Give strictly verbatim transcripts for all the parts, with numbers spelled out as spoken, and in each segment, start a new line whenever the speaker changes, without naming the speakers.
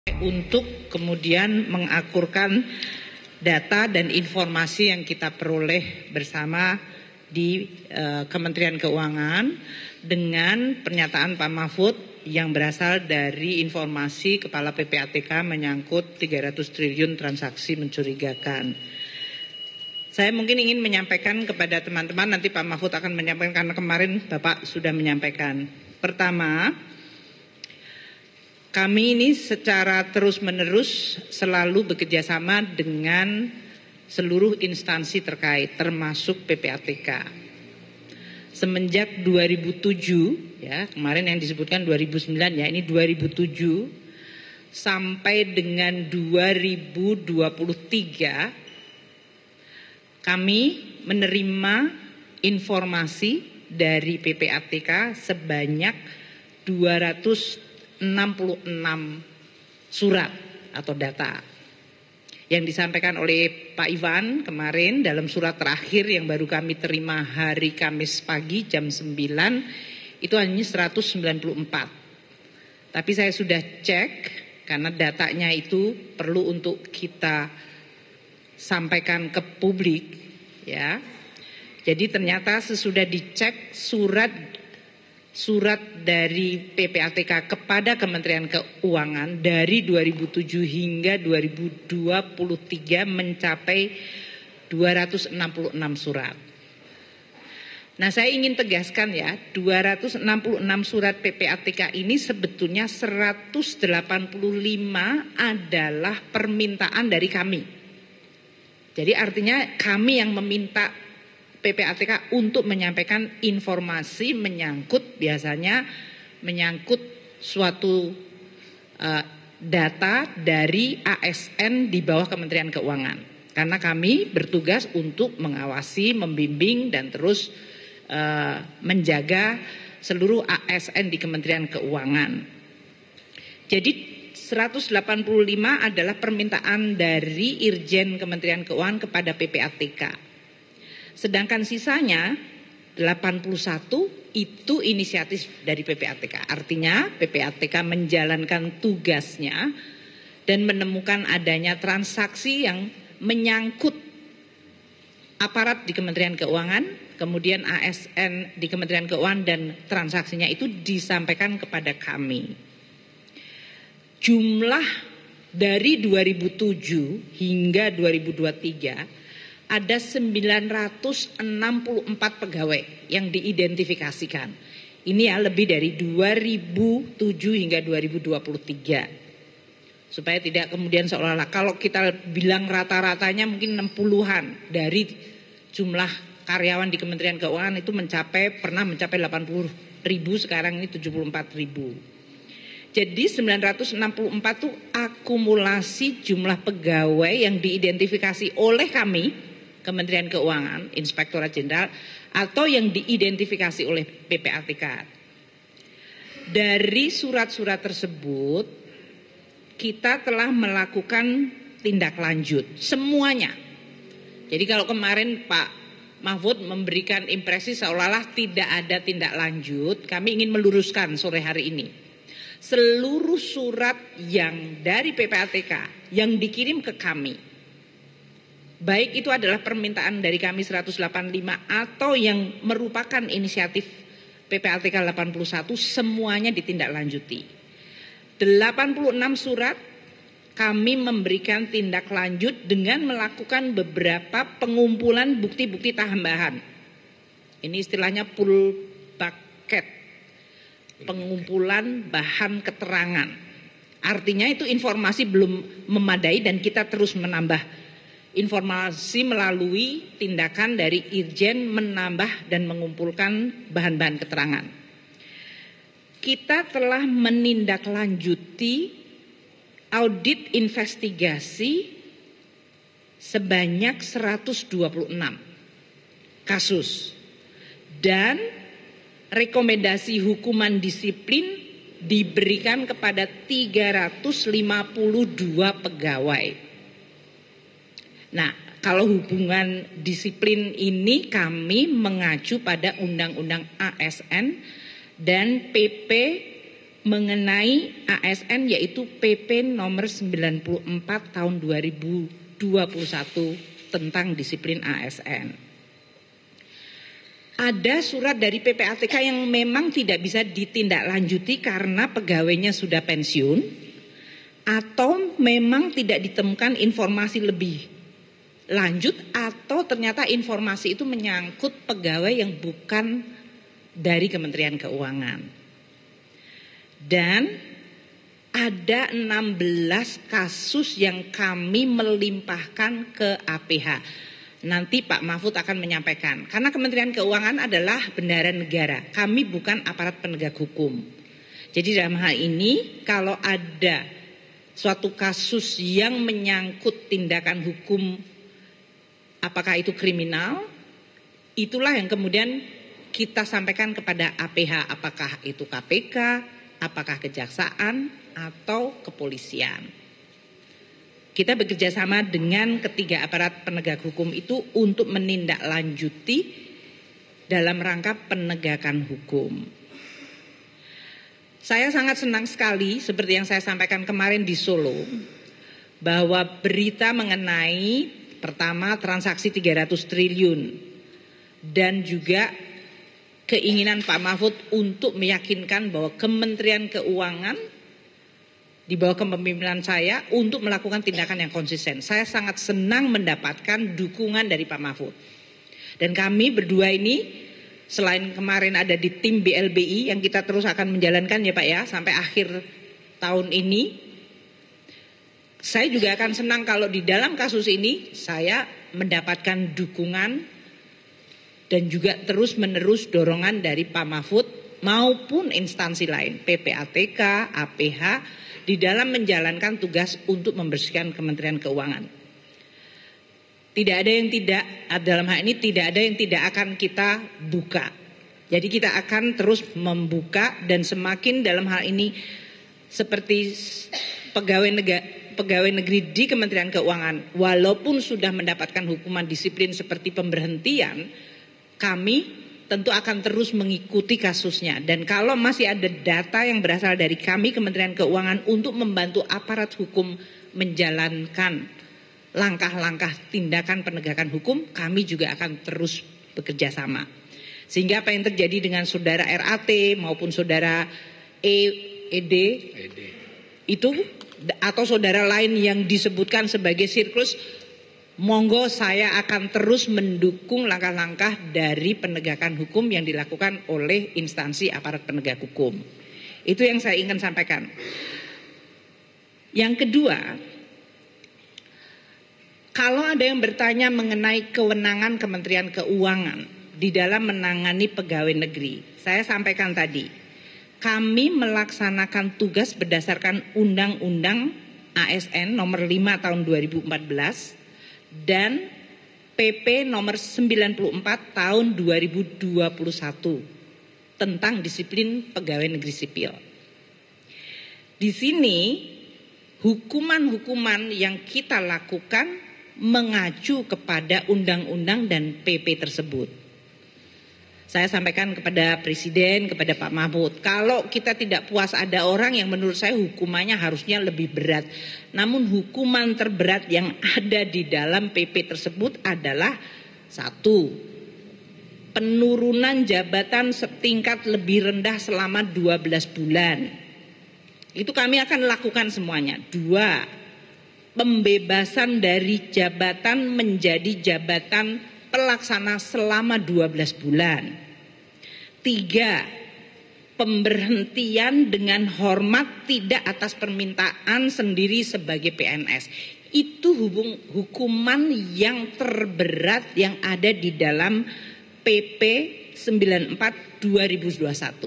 untuk kemudian mengakurkan data dan informasi yang kita peroleh bersama di uh, Kementerian Keuangan dengan pernyataan Pak Mahfud yang berasal dari informasi Kepala P P A T K menyangkut tiga ratus triliun transaksi mencurigakan. Saya mungkin ingin menyampaikan kepada teman-teman, nanti Pak Mahfud akan menyampaikan karena kemarin Bapak sudah menyampaikan. Pertama, kami ini secara terus-menerus selalu bekerjasama dengan seluruh instansi terkait, termasuk P P A T K. Semenjak dua ribu tujuh, ya kemarin yang disebutkan dua ribu sembilan, ya ini dua ribu tujuh, sampai dengan dua ribu dua puluh tiga, kami menerima informasi dari P P A T K sebanyak dua ratus enam puluh enam surat atau data yang disampaikan oleh Pak Ivan kemarin dalam surat terakhir yang baru kami terima hari Kamis pagi jam sembilan itu hanya seratus sembilan puluh empat. Tapi saya sudah cek karena datanya itu perlu untuk kita sampaikan ke publik, ya. Jadi ternyata sesudah dicek surat surat dari P P A T K kepada Kementerian Keuangan dari dua ribu tujuh hingga dua ribu dua puluh tiga mencapai dua ratus enam puluh enam surat. Nah, saya ingin tegaskan ya, dua ratus enam puluh enam surat P P A T K ini sebetulnya seratus delapan puluh lima adalah permintaan dari kami. Jadi artinya kami yang meminta P P A T K untuk menyampaikan informasi menyangkut biasanya menyangkut suatu uh, data dari A S N di bawah Kementerian Keuangan. Karena kami bertugas untuk mengawasi, membimbing dan terus uh, menjaga seluruh A S N di Kementerian Keuangan. Jadi seratus delapan puluh lima adalah permintaan dari Irjen Kementerian Keuangan kepada P P A T K. Sedangkan sisanya delapan puluh satu itu inisiatif dari P P A T K. Artinya P P A T K menjalankan tugasnya dan menemukan adanya transaksi yang menyangkut aparat di Kementerian Keuangan, kemudian A S N di Kementerian Keuangan dan transaksinya itu disampaikan kepada kami. Jumlah dari dua ribu tujuh hingga dua ribu dua puluh tiga ada sembilan ratus enam puluh empat pegawai yang diidentifikasikan. Ini ya lebih dari dua ribu tujuh hingga dua ribu dua puluh tiga. Supaya tidak kemudian seolah-olah kalau kita bilang rata-ratanya mungkin enam puluhan dari jumlah karyawan di Kementerian Keuangan itu mencapai pernah mencapai delapan puluh ribu, sekarang ini tujuh puluh empat ribu. Jadi sembilan ratus enam puluh empat itu akumulasi jumlah pegawai yang diidentifikasi oleh kami Kementerian Keuangan, Inspektorat Jenderal, atau yang diidentifikasi oleh P P A T K. Dari surat-surat tersebut, kita telah melakukan tindak lanjut, semuanya. Jadi kalau kemarin Pak Mahfud memberikan impresi seolah-olah tidak ada tindak lanjut, kami ingin meluruskan sore hari ini. Seluruh surat yang dari P P A T K yang dikirim ke kami, baik itu adalah permintaan dari kami seratus delapan puluh lima atau yang merupakan inisiatif P P A T K delapan puluh satu, semuanya ditindaklanjuti. delapan puluh enam surat kami memberikan tindak lanjut dengan melakukan beberapa pengumpulan bukti-bukti tambahan. Ini istilahnya full bucket, pengumpulan bahan keterangan. Artinya itu informasi belum memadai dan kita terus menambah informasi melalui tindakan dari Irjen menambah dan mengumpulkan bahan-bahan keterangan. Kita telah menindaklanjuti audit investigasi sebanyak seratus dua puluh enam kasus dan rekomendasi hukuman disiplin diberikan kepada tiga ratus lima puluh dua pegawai. Nah, kalau hubungan disiplin ini kami mengacu pada Undang-Undang A S N dan P P mengenai A S N yaitu P P nomor sembilan puluh empat tahun dua ribu dua puluh satu tentang disiplin A S N. Ada surat dari P P A T K yang memang tidak bisa ditindaklanjuti karena pegawainya sudah pensiun atau memang tidak ditemukan informasi lebih lanjut atau ternyata informasi itu menyangkut pegawai yang bukan dari Kementerian Keuangan. Dan ada enam belas kasus yang kami melimpahkan ke A P H. Nanti Pak Mahfud akan menyampaikan. Karena Kementerian Keuangan adalah bendahara negara. Kami bukan aparat penegak hukum. Jadi dalam hal ini kalau ada suatu kasus yang menyangkut tindakan hukum, apakah itu kriminal, itulah yang kemudian kita sampaikan kepada A P H. Apakah itu K P K, apakah kejaksaan atau kepolisian. Kita bekerja sama dengan ketiga aparat penegak hukum itu untuk menindaklanjuti dalam rangka penegakan hukum. Saya sangat senang sekali seperti yang saya sampaikan kemarin di Solo bahwa berita mengenai pertama transaksi tiga ratus triliun dan juga keinginan Pak Mahfud untuk meyakinkan bahwa Kementerian Keuangan di bawah kepemimpinan saya untuk melakukan tindakan yang konsisten. Saya sangat senang mendapatkan dukungan dari Pak Mahfud. Dan kami berdua ini selain kemarin ada di tim B L B I yang kita terus akan menjalankan ya Pak ya sampai akhir tahun ini. Saya juga akan senang kalau di dalam kasus ini saya mendapatkan dukungan dan juga terus menerus dorongan dari Pak Mahfud maupun instansi lain, P P A T K, A P H, di dalam menjalankan tugas untuk membersihkan Kementerian Keuangan. Tidak ada yang tidak, dalam hal ini tidak ada yang tidak akan kita buka. Jadi kita akan terus membuka dan semakin dalam hal ini seperti pegawai negara, pegawai negeri di Kementerian Keuangan, walaupun sudah mendapatkan hukuman disiplin seperti pemberhentian, kami tentu akan terus mengikuti kasusnya. Dan kalau masih ada data yang berasal dari kami Kementerian Keuangan untuk membantu aparat hukum menjalankan langkah-langkah tindakan penegakan hukum, kami juga akan terus bekerja sama. Sehingga apa yang terjadi dengan saudara R A T maupun saudara E, ED, ED itu atau saudara lain yang disebutkan sebagai sirkus, monggo saya akan terus mendukung langkah-langkah dari penegakan hukum yang dilakukan oleh instansi aparat penegak hukum. Itu yang saya ingin sampaikan. Yang kedua, kalau ada yang bertanya mengenai kewenangan Kementerian Keuangan di dalam menangani pegawai negeri, saya sampaikan tadi, kami melaksanakan tugas berdasarkan Undang-Undang A S N nomor lima tahun dua ribu empat belas dan P P nomor sembilan puluh empat tahun dua ribu dua puluh satu tentang disiplin pegawai negeri sipil. Di sini hukuman-hukuman yang kita lakukan mengacu kepada undang-undang dan P P tersebut. Saya sampaikan kepada Presiden, kepada Pak Mahfud, kalau kita tidak puas ada orang yang menurut saya hukumannya harusnya lebih berat. Namun hukuman terberat yang ada di dalam P P tersebut adalah satu, penurunan jabatan setingkat lebih rendah selama dua belas bulan. Itu kami akan lakukan semuanya. Dua, pembebasan dari jabatan menjadi jabatan pelaksana selama dua belas bulan. Tiga, pemberhentian dengan hormat tidak atas permintaan sendiri sebagai P N S. Itu hubung, hukuman yang terberat yang ada di dalam P P sembilan puluh empat dua ribu dua puluh satu.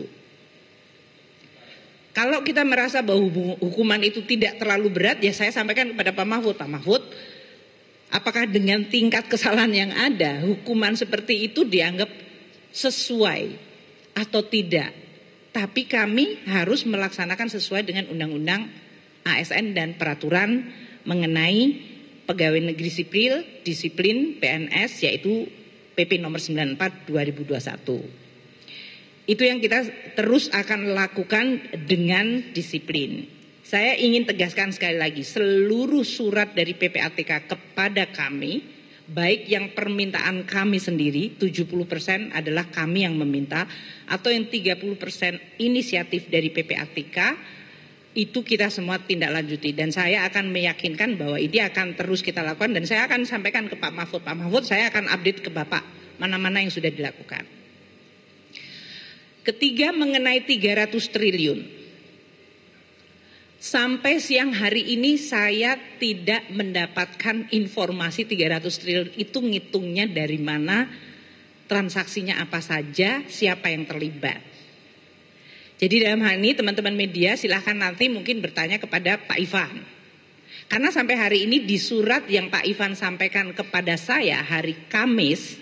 Kalau kita merasa bahwa hukuman itu tidak terlalu berat, ya saya sampaikan kepada Pak Mahfud, Pak Mahfud, apakah dengan tingkat kesalahan yang ada, hukuman seperti itu dianggap sesuai atau tidak? Tapi kami harus melaksanakan sesuai dengan Undang-Undang A S N dan peraturan mengenai pegawai negeri sipil, disiplin P N S, yaitu P P nomor sembilan puluh empat dua ribu dua puluh satu. Itu yang kita terus akan lakukan dengan disiplin. Saya ingin tegaskan sekali lagi, seluruh surat dari P P A T K kepada kami, baik yang permintaan kami sendiri, tujuh puluh persen adalah kami yang meminta, atau yang tiga puluh persen inisiatif dari P P A T K, itu kita semua tindak lanjuti. Dan saya akan meyakinkan bahwa ini akan terus kita lakukan, dan saya akan sampaikan ke Pak Mahfud. Pak Mahfud, saya akan update ke Bapak mana-mana yang sudah dilakukan. Ketiga, mengenai tiga ratus triliun. Sampai siang hari ini saya tidak mendapatkan informasi tiga ratus triliun itu ngitungnya dari mana, transaksinya apa saja, siapa yang terlibat. Jadi dalam hal ini teman-teman media silahkan nanti mungkin bertanya kepada Pak Ivan. Karena sampai hari ini di surat yang Pak Ivan sampaikan kepada saya hari Kamis,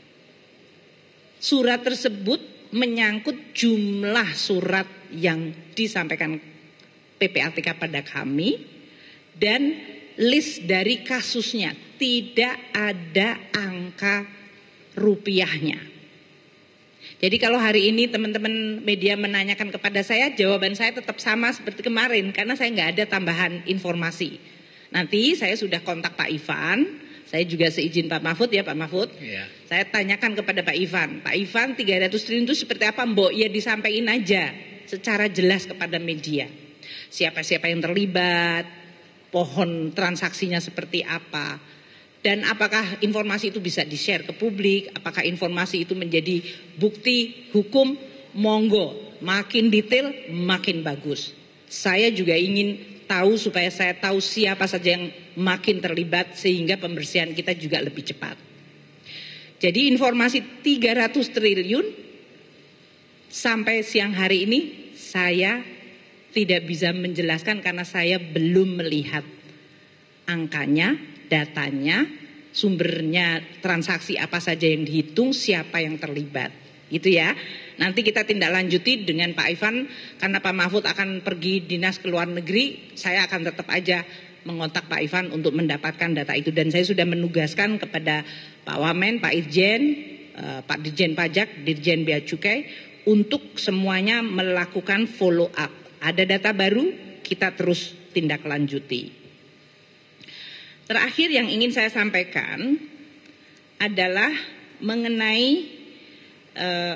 surat tersebut menyangkut jumlah surat yang disampaikan P P A T K pada kami dan list dari kasusnya, tidak ada angka rupiahnya. Jadi kalau hari ini teman-teman media menanyakan kepada saya, jawaban saya tetap sama seperti kemarin karena saya nggak ada tambahan informasi. Nanti saya sudah kontak Pak Ivan. Saya juga seizin Pak Mahfud ya Pak Mahfud. Ya. Saya tanyakan kepada Pak Ivan. Pak Ivan, tiga ratus triliun itu seperti apa Mbok? Ya disampaikan aja secara jelas kepada media. Siapa-siapa yang terlibat, pohon transaksinya seperti apa. Dan apakah informasi itu bisa di-share ke publik. Apakah informasi itu menjadi bukti hukum, monggo. Makin detail, makin bagus. Saya juga ingin tahu supaya saya tahu siapa saja yang makin terlibat sehingga pembersihan kita juga lebih cepat. Jadi informasi tiga ratus triliun sampai siang hari ini saya tidak bisa menjelaskan karena saya belum melihat angkanya, datanya, sumbernya, transaksi apa saja yang dihitung, siapa yang terlibat. Gitu ya. Nanti kita tindak lanjuti dengan Pak Ivan karena Pak Mahfud akan pergi dinas ke luar negeri, saya akan tetap aja mengontak Pak Ivan untuk mendapatkan data itu. Dan saya sudah menugaskan kepada Pak Wamen, Pak Irjen, eh, Pak Dirjen Pajak, Dirjen Bea Cukai untuk semuanya melakukan follow up. Ada data baru, kita terus tindak lanjuti. Terakhir yang ingin saya sampaikan adalah mengenai eh,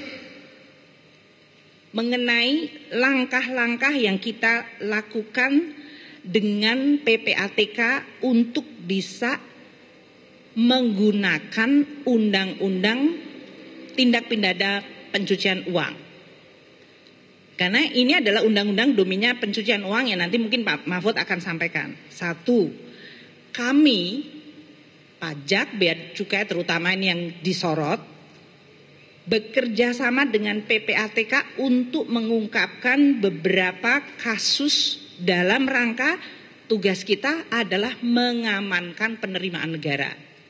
mengenai langkah-langkah yang kita lakukan dengan P P A T K untuk bisa menggunakan undang-undang tindak pidana pencucian uang. Karena ini adalah undang-undang domainnya pencucian uang yang nanti mungkin Pak Mahfud akan sampaikan. Satu, kami pajak, bea cukai terutama ini yang disorot, bekerja sama dengan P P A T K untuk mengungkapkan beberapa kasus dalam rangka tugas kita adalah mengamankan penerimaan negara.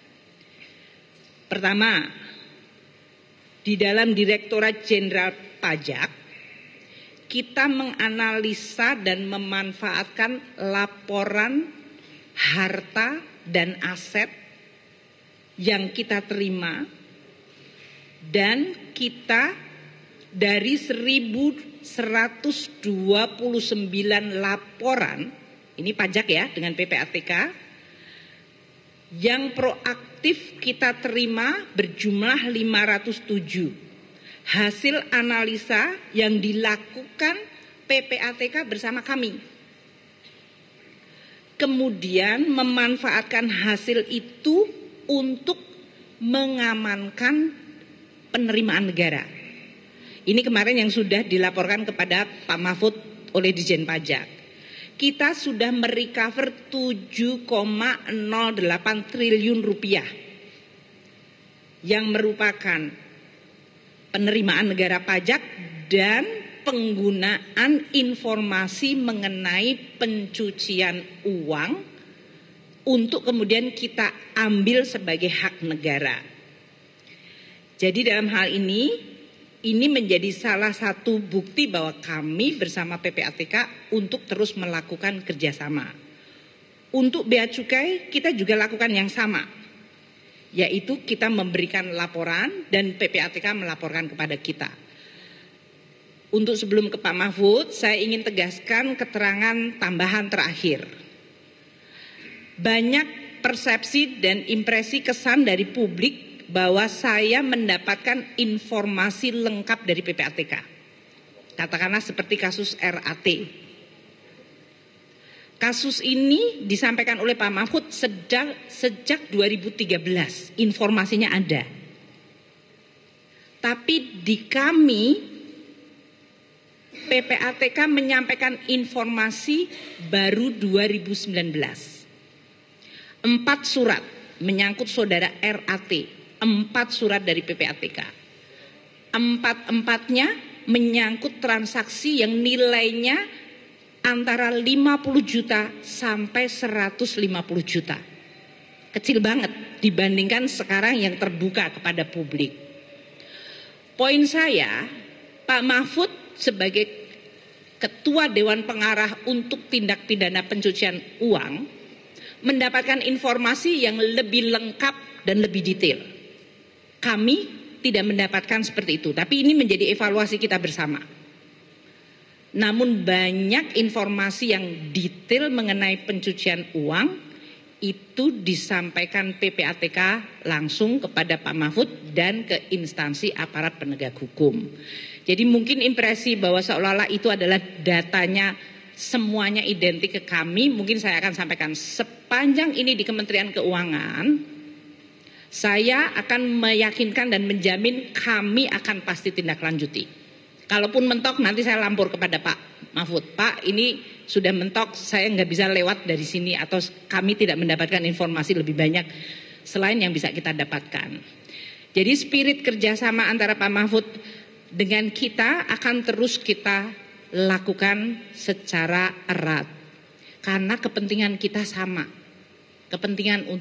Pertama, di dalam Direktorat Jenderal Pajak, kita menganalisa dan memanfaatkan laporan harta dan aset yang kita terima. Dan kita dari seribu seratus dua puluh sembilan laporan, ini pajak ya dengan P P A T K, yang proaktif kita terima berjumlah lima ratus tujuh. Hasil analisa yang dilakukan P P A T K bersama kami. Kemudian memanfaatkan hasil itu untuk mengamankan penerimaan negara. Ini kemarin yang sudah dilaporkan kepada Pak Mahfud oleh Dirjen Pajak. Kita sudah merecover tujuh koma nol delapan triliun rupiah yang merupakan penerimaan negara pajak dan penggunaan informasi mengenai pencucian uang untuk kemudian kita ambil sebagai hak negara. Jadi dalam hal ini, ini menjadi salah satu bukti bahwa kami bersama P P A T K untuk terus melakukan kerjasama. Untuk bea cukai kita juga lakukan yang sama, yaitu kita memberikan laporan dan P P A T K melaporkan kepada kita. untuk sebelum ke Pak Mahfud, saya ingin tegaskan keterangan tambahan terakhir. Banyak persepsi dan impresi kesan dari publik bahwa saya mendapatkan informasi lengkap dari P P A T K. Katakanlah seperti kasus R A T. Kasus ini disampaikan oleh Pak Mahfud sejak, sejak dua ribu tiga belas, informasinya ada. Tapi di kami, P P A T K menyampaikan informasi baru dua ribu sembilan belas. Empat surat menyangkut saudara R A T, empat surat dari P P A T K. Empat-empatnya menyangkut transaksi yang nilainya antara lima puluh juta sampai seratus lima puluh juta. Kecil banget dibandingkan sekarang yang terbuka kepada publik. Poin saya, Pak Mahfud sebagai Ketua Dewan Pengarah untuk tindak pidana pencucian uang mendapatkan informasi yang lebih lengkap dan lebih detail. Kami tidak mendapatkan seperti itu, tapi ini menjadi evaluasi kita bersama. Namun banyak informasi yang detail mengenai pencucian uang itu disampaikan P P A T K langsung kepada Pak Mahfud dan ke instansi aparat penegak hukum. Jadi mungkin impresi bahwa seolah-olah itu adalah datanya semuanya identik ke kami, mungkin saya akan sampaikan sepanjang ini di Kementerian Keuangan, saya akan meyakinkan dan menjamin kami akan pasti tindak lanjuti. Kalaupun mentok nanti saya lampor kepada Pak Mahfud, Pak ini sudah mentok, saya nggak bisa lewat dari sini atau kami tidak mendapatkan informasi lebih banyak selain yang bisa kita dapatkan. Jadi spirit kerjasama antara Pak Mahfud dengan kita akan terus kita lakukan secara erat karena kepentingan kita sama, kepentingan